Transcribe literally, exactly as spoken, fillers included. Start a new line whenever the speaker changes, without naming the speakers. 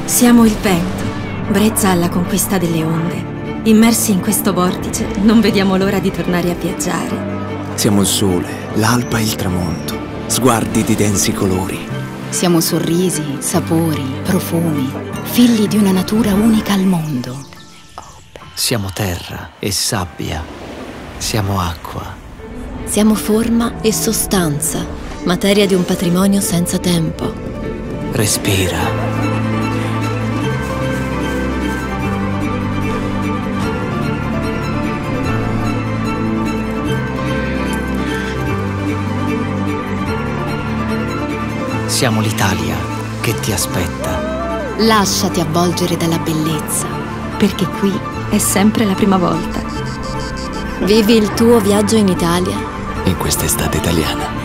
Siamo il vento, brezza alla conquista delle onde. Immersi in questo vortice, non vediamo l'ora di tornare a viaggiare.
Siamo il sole, l'alba e il tramonto, sguardi di densi colori.
Siamo sorrisi, sapori, profumi, figli di una natura unica al mondo.
Siamo terra e sabbia, siamo acqua.
Siamo forma e sostanza, materia di un patrimonio senza tempo.
Respira. Siamo l'Italia che ti aspetta.
Lasciati avvolgere dalla bellezza,
Perché qui è sempre la prima volta.
Vivi il tuo viaggio in Italia
In quest'estate italiana.